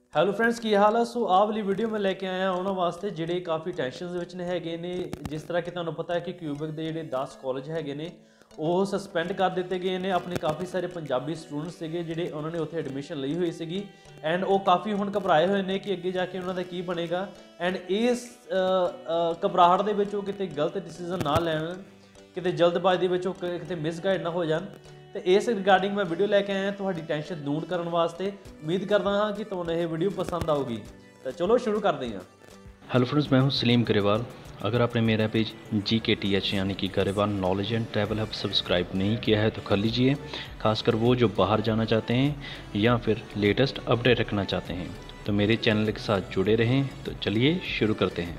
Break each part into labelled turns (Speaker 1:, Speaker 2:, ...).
Speaker 1: Hello friends, ਕੀ ਹਾਲ ਆ। ਸੋ ਆਹ ਵਾਲੀ ਵੀਡੀਓ ਮੈਂ ਲੈ ਕੇ ਆਇਆ ਉਹਨਾਂ ਵਾਸਤੇ ਜਿਹੜੇ ਕਾਫੀ ਟੈਨਸ਼ਨਸ ਵਿੱਚ ਨੇ ਹੈਗੇ ਨੇ। ਜਿਸ ਤਰ੍ਹਾਂ ਕਿ ਤੁਹਾਨੂੰ ਪਤਾ ਹੈ ਕਿ ਕਿਊਬਿਕ ਦੇ ਜਿਹੜੇ 10 ਕਾਲਜ ਹੈਗੇ ਨੇ ਉਹ ਸਸਪੈਂਡ ਕਰ ਦਿੱਤੇ ਗਏ ਨੇ। ਆਪਣੇ ਕਾਫੀ ਸਾਰੇ ਪੰਜਾਬੀ ਸਟੂਡੈਂਟਸ ਸੀਗੇ ਜਿਹੜੇ ਉਹਨਾਂ ਨੇ ਉੱਥੇ ਐਡਮਿਸ਼ਨ ਲਈ ਹੋਈ ਸੀਗੀ ਐਂਡ ਉਹ ਕਾਫੀ ਹੁਣ ਘਬਰਾਏ ਹੋਏ ਨੇ ਕਿ ਅੱਗੇ ਜਾ ਕੇ ਉਹਨਾਂ ਦਾ ਕੀ ਬਣੇਗਾ। ਐਂਡ ਇਸ ਘਬਰਾਹਟ ਦੇ ਵਿੱਚ ਉਹ ਕਿਤੇ ਗਲਤ ਡਿਸੀਜ਼ਨ ਨਾ ਲੈਣ, ਕਿਤੇ ਜਲਦਬਾਜ਼ੀ ਦੇ ਵਿੱਚ ਉਹ ਕਿਤੇ ਮਿਸਗਾਈਡ ਨਾ ਹੋ ਜਾਣ। तो इस रिगार्डिंग मैं वीडियो लैके आया तुहाडी टेंशन दूर करने वास्ते। उम्मीद करदा हाँ कि तुहानूं ये वीडियो पसंद आऊगी। तो चलो शुरू करते हैं।
Speaker 2: हेलो फ्रेंड्स, मैं हूं सलीम गरेवाल। अगर आपने मेरा पेज GKTH यानी कि Grewal knowledge and travel hub subscribe नहीं किया है तो कर लीजिए, खासकर वो जो बाहर जाना चाहते हैं या फिर लेटेस्ट अपडेट रखना चाहते हैं। तो मेरे चैनल के साथ जुड़े रहें। तो चलिए शुरू करते हैं।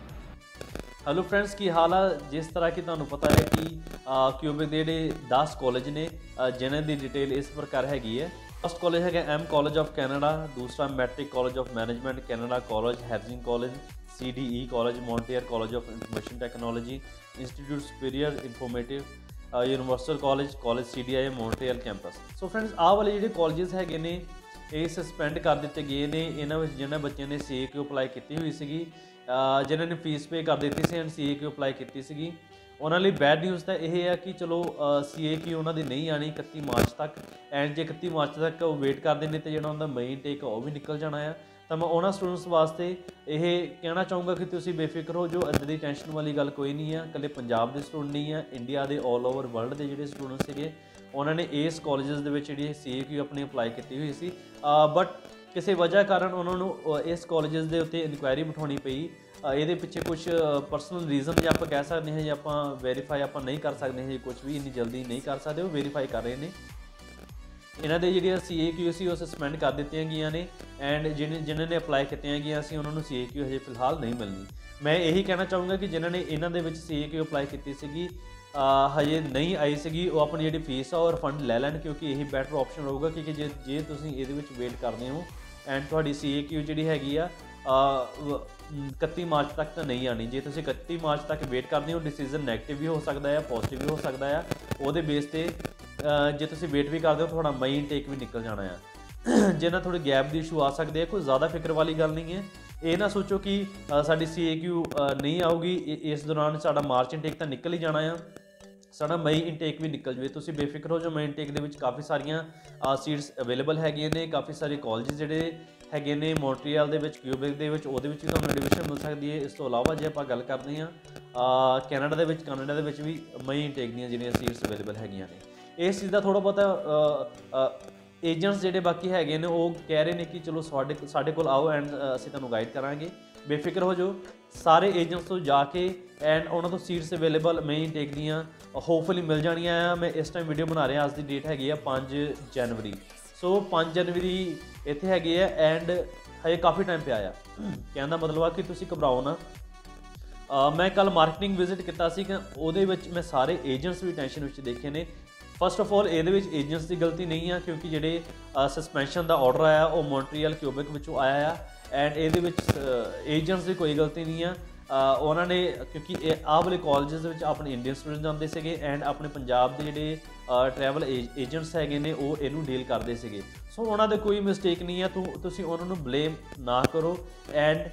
Speaker 1: हेलो फ्रेंड्स, की हाल है। जिस तरह की तुहानूं पता है कि क्यूबिक के जिहड़े 10 कॉलेज ने जिन्हां दी डिटेल इस प्रकार हैगी है। फर्स्ट कॉलेज है M कॉलेज ऑफ कैनेडा, दूसरा matrix college of management Canada college, Herzing college, CDE college, Montreal college of information technology, institute superior informative universal college, college CDI Montreal campus. So friends, ah वाले जिहड़े colleges हैगे ने ये suspend कर दिते गए ने। इन्हां विच जिन्हां बच्चों ने CAQ अप्लाई की हुई सीगी, जिन्हों ने फीस पे कर दी सी एंड CAQ अप्लाई की सी, उन्होंने बैड न्यूज़ तो यह है कि चलो CAQ उन्होंने नहीं आनी 31 मार्च तक। एंड जो 31 मार्च तक वो वेट करते हैं तो जो उनका मई टेक वो भी निकल जाना है। तो मैं उन्होंने स्टूडेंट्स वास्ते ये कहना चाहूँगा कि तुम बेफिक्र हो, जो इदां दी टेंशन वाली गल कोई नहीं है। कल्ले पंजाब के स्टूडेंट नहीं है, इंडिया के ऑल ओवर वर्ल्ड के जोड़े स्टूडेंट्स से उन्होंने इस कॉलेज़ के CAQ अपनी अप्लाई की हुई सी, बट किसी वजह कारण उन्होंने इस कॉलेज़ के उत्ते इनकुआयरी बिठानी पई। ये पिछे कुछ परसनल रीजन जो आप कह सकते हैं, जो आप वेरीफाई आप नहीं कर सकते हैं, कुछ भी इन्नी जल्दी नहीं कर सकते। वो वेरीफाई कर रहे हैं। इन्हों के जो CAQ सी सस्पेंड कर दित्तियां गई ने एंड जिन्होंने अप्लाई किए सी उन्होंने CAQ हजे फिलहाल नहीं मिलनी। मैं यही कहना चाहूँगा कि जिन्होंने इन्होंने CAQ अप्लाई की सी हजे नहीं आई सी, वो अपनी जी फीस आ और रिफंड ले लैन, क्योंकि यही बैटर ऑप्शन होगा। क्योंकि जे तुम ये वेट करते हो एंड थोड़ी CAQ जी हैगी 31 मार्च तक तो नहीं आनी। जे तुम 31 मार्च तक वेट करते हो, डिसीजन नैगेटिव भी हो सकता है, पॉजिटिव भी हो सकता है। वो बेस पर जे तुम वेट भी करते हो थोड़ा मई इनटेक भी निकल जाना है। जे ना थोड़ी गैप की इशू आ सकते हैं, कोई ज़्यादा फिक्र वाली गल नहीं है। ये ना सोचो कि साडी CAQ नहीं आऊगी, इस दौरान साडा मार्च इनटेक तो निकल ही जाना है, साडा मई इनटेक भी निकल जाए। तुसीं बेफिक्र हो, जो मई इनटेक के काफ़ी सारिया सीट्स अवेलेबल हैगियां ने। काफ़ी सारे कॉलेज जिहड़े हैगे ने मॉन्ट्रियल दे विच, क्यूबिक दे विच, उहदे विच भी तुहानूं एडमिशन मिल सकती है। इस तो इलावा जे आपां गल करते हैं कैनेडा दे विच भी मई इनटेक दीयां जिहड़ियां सीट्स अवेलेबल हैगियां ने। इस चीज़ का थोड़ा बहुता एजेंट्स जिहड़े बाकी हैगे ने वो कह रहे हैं कि चलो साडे कोल आओ एंड असीं तुहानूं गाइड करांगे। बेफिक्र हो जो, सारे एजेंट्स तो जाके एंड उन्होंने तो सीट्स अवेलेबल मई इनटेक दियाँ होपफुली मिल जानियां। मैं इस टाइम वीडियो बना रहा, अज की डेट हैगी 5 जनवरी। सो 5 जनवरी इत्थे हैगी है एंड हजे काफ़ी टाइम पे आया। कहने का मतलब है कि तुसीं घबराओ ना। मैं कल मार्केटिंग विजिट किया सी, उहदे विच मैं सारे एजेंट्स भी टेंशन विच देखे ने। फस्ट ऑफ ऑल ये एजेंट्स की गलती नहीं है, क्योंकि जोड़े सस्पेंशन का ऑर्डर आया वो मॉन्ट्रियल क्यूबिक विचों आया है एंड ये एजेंट्स की कोई गलती नहीं है। उन्होंने क्योंकि आह वाले कॉलेज़ अपने इंडियन स्टूडेंट जाते थे एंड अपने पंजाब के जोड़े ट्रैवल एजेंट्स है ने वो इनू डील करते थे। सो उन्होंने कोई मिसटेक नहीं है, तुसीं उन्होंने ब्लेम ना करो। एंड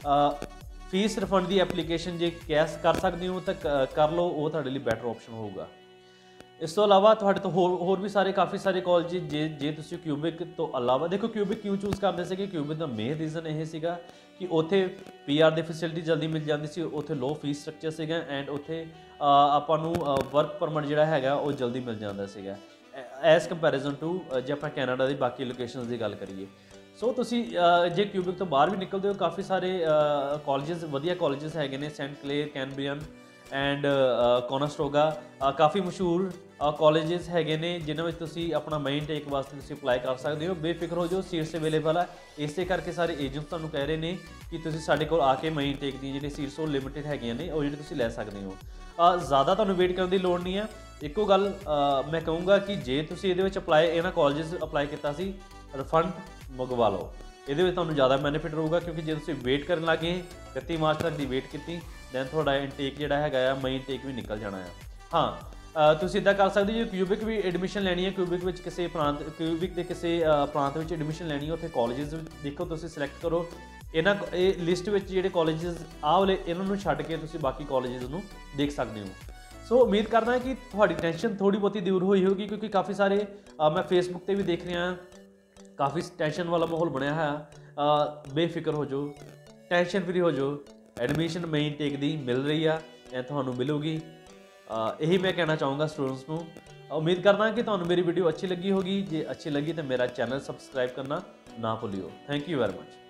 Speaker 1: फीस रिफंड की एप्लीकेशन जे कैश कर सकते हो तो कर लो, वो तुहाडे लई बैटर ऑप्शन होगा। इस तो इलावा तुहाडे तो होर भी सारे काफ़ी सारे कॉलेज जे तुसीं क्यूबिक तो अलावा देखो, क्यूबिक क्यों चूज़ करते थे? क्यूबिक का मेन रीजन यह सीगा कि उत्थे PR की फैसिलिटी जल्दी मिल जाती सी, उत्थे लो फीस स्ट्रक्चर सीगा एंड उत्थे आपां नूं वर्क परमिट जिहड़ा हैगा वो जल्दी मिल जाता सीगा एज कंपैरिजन टू जे आपां कैनेडा की बाकी लोकेशनस की गल करिए। सो तुसीं जे क्यूबिक तो बाहर भी निकलते हो, काफ़ी सारे कॉलेजेस वधिया कॉलेजेस हैगे ने, Saint Clair, Cambrian and Conestoga, काफ़ी मशहूर कॉलेजेस हैगे ने जिन्होंने तुसीं अपना मई इनटेक वास्ते तुसीं अप्लाई कर सकते हो। बेफिक्र हो जो, सीट्स अवेलेबल है। इस करके सारे एजेंट्स तुहानूं कह रहे हैं कि तुसीं साडे कोल आके मई इनटेक दी जिहड़ी सीट्स वो लिमिटेड हैगियां ने, वो जिहड़ी तुसीं लै सकदे हो। ज़्यादा तुहानूं वेट करने की लोड़ नहीं है। एको गल मैं कहूँगा कि जे तुसीं इहदे विच अप्लाई इन्हां कॉलेजेस अप्लाई किया सी, रिफंड मंगवा लो, ये तुहानूं ज़्यादा बेनीफिट रहूगा। क्योंकि जो तुसीं वेट करन लग गए 31 मार्च तक की वेट की दैन थोड़ा इनटेक जिहड़ा हैगा मई इनटेक भी निकल जाना है। हाँ, ਤੁਸੀਂ ਇਦਾਂ ਕਰ ਸਕਦੇ ਜੇ ਕਿਊਬਿਕ ਵੀ ਐਡਮਿਸ਼ਨ ਲੈਣੀ ਹੈ, ਕਿਊਬਿਕ ਵਿੱਚ ਕਿਸੇ ਪ੍ਰਾਂਤ, ਕਿਊਬਿਕ ਦੇ ਕਿਸੇ ਪ੍ਰਾਂਤ ਵਿੱਚ ਐਡਮਿਸ਼ਨ ਲੈਣੀ ਹੈ, ਉੱਥੇ ਕਾਲਜਿਸ ਦੇਖੋ, ਤੁਸੀਂ ਸਿਲੈਕਟ ਕਰੋ। ਇਹ ਲਿਸਟ ਵਿੱਚ ਜਿਹੜੇ ਕਾਲਜਿਸ ਆਹ ਵਾਲੇ ਇਹਨਾਂ ਨੂੰ ਛੱਡ ਕੇ ਤੁਸੀਂ ਬਾਕੀ ਕਾਲਜਿਸ ਨੂੰ ਦੇਖ ਸਕਦੇ ਹੋ। ਸੋ ਉਮੀਦ ਕਰਦਾ ਹਾਂ ਕਿ ਤੁਹਾਡੀ ਟੈਨਸ਼ਨ ਥੋੜੀ ਬਹੁਤੀ ਦੂਰ ਹੋਈ ਹੋਗੀ, ਕਿਉਂਕਿ ਕਾफ़ी ਸਾਰੇ ਮੈਂ ਫੇਸਬੁੱਕ ਤੇ ਵੀ ਦੇਖ ਰਿਹਾ, ਕਾफ़ी ਟੈਨਸ਼ਨ ਵਾਲਾ ਮਾਹੌਲ ਬਣਿਆ ਹੋਇਆ। ਬੇਫਿਕਰ ਹੋ ਜਾਓ, ਟੈਨਸ਼ਨ ਫਰੀ ਹੋ ਜਾਓ, ਐਡਮਿਸ਼ਨ ਮੇਨ ਟੇਕ ਦੀ ਮਿਲ ਰਹੀ ਆ, ਇਹ ਤੁਹਾਨੂੰ ਮਿਲੂਗੀ। यही मैं कहना चाहूँगा स्टूडेंट्स को। उम्मीद करना कि तुहानू मेरी वीडियो अच्छी लगी होगी। जे अच्छी लगी तो मेरा चैनल सबसक्राइब करना ना भूलियो। Thank you very much.